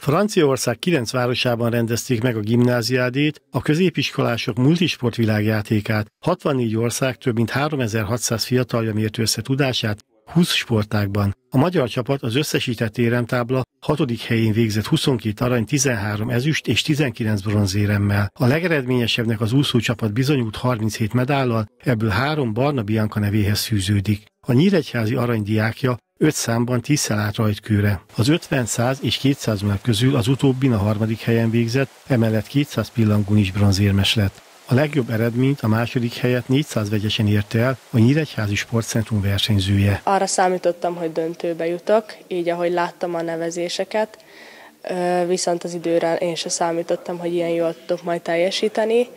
Franciaország 9 városában rendezték meg a gimnáziádét, a középiskolások multisport világjátékát, 64 ország több mint 3600 fiatalja mérte össze tudását 20 sportágban. A magyar csapat az összesített éremtábla 6. helyén végzett 22 arany, 13 ezüst és 19 bronzéremmel. A legeredményesebbnek az úszócsapat bizonyult 37 medállal, ebből 3 Barna Bianca nevéhez fűződik. A nyíregyházi aranydiákja 5 számban 10-szer állt rajtkőre. Az 50, 100 és 200 menet közül az utóbbin a 3. helyen végzett, emellett 200 pillangón is bronzérmes lett. A legjobb eredményt, a 2. helyet 400 vegyesen érte el a Nyíregyházi Sportcentrum versenyzője. Arra számítottam, hogy döntőbe jutok, így ahogy láttam a nevezéseket, viszont az időre én sem számítottam, hogy ilyen jól tudok majd teljesíteni.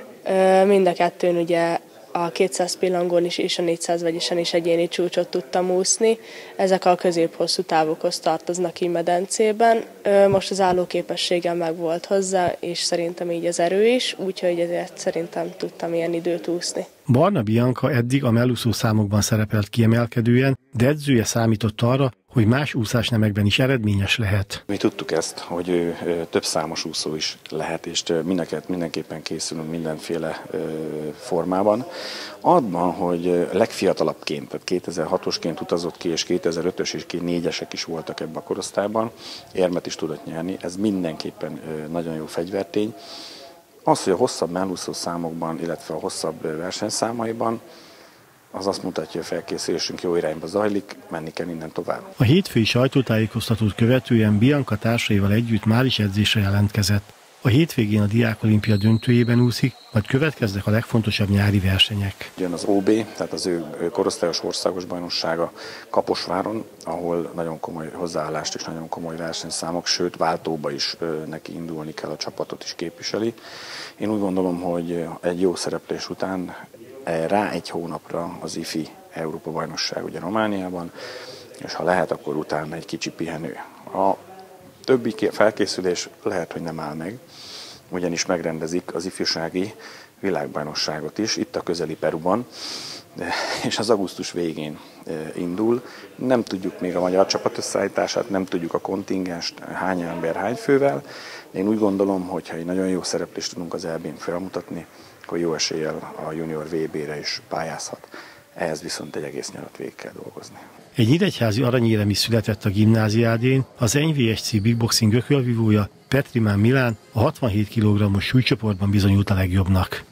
Mind a kettőn ugye a 200 pillangón is és a 400 vegyesen is egyéni csúcsot tudtam úszni. Ezek a közép-hosszú távokhoz tartoznak így medencében. Most az állóképességem meg volt hozzá, és szerintem így az erő is, úgyhogy ezért szerintem tudtam ilyen időt úszni. Barna Bianca eddig a mellúszó számokban szerepelt kiemelkedően, de edzője számított arra, hogy más úszásnemekben is eredményes lehet. Mi tudtuk ezt, hogy ő több számos úszó is lehet, és mindenképpen készülünk mindenféle formában. Abban, hogy legfiatalabbként, tehát 2006-osként utazott ki, és 2005-ös és 2004-esek is voltak ebben a korosztályban, érmet is tudott nyerni, ez mindenképpen nagyon jó fegyvertény. Az, hogy a hosszabb mellúszó számokban, illetve a hosszabb versenyszámaiban, az azt mutatja, hogy a felkészülésünk jó irányba zajlik, menni kell innen tovább. A hétfői sajtótájékoztatót követően Bianca társaival együtt már is edzésre jelentkezett. A hétvégén a Diákolimpia döntőjében úszik, majd következnek a legfontosabb nyári versenyek. Jön az OB, tehát az ő korosztályos országos bajnoksága Kaposváron, ahol nagyon komoly hozzáállást és nagyon komoly versenyszámok, sőt váltóba is neki indulni kell, a csapatot is képviseli. Én úgy gondolom, hogy egy jó szereplés után rá egy hónapra az IFI Európa-bajnokság ugye Romániában, és ha lehet, akkor utána egy kicsi pihenő. A többi felkészülés lehet, hogy nem áll meg, ugyanis megrendezik az ifjúsági világbajnokságot is, itt a közeli Peruban, és az augusztus végén indul. Nem tudjuk még a magyar csapat összeállítását, nem tudjuk a kontingenst, hány ember, hány fővel. Én úgy gondolom, hogy ha egy nagyon jó szereplést tudunk az EB-n felmutatni, akkor jó eséllyel a junior VB-re is pályázhat. Ehhez viszont egy egész nyarat végig kell dolgozni. Egy nyíregyházi aranyérem is született a gimnáziádén, az NVSC Big Boxing ökölvívója Petrimán Milán a 67 kg-os súlycsoportban bizonyult a legjobbnak.